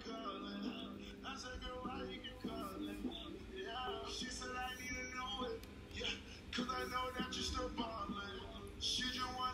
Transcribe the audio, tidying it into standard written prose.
Cause I know that you're still ballin'. She just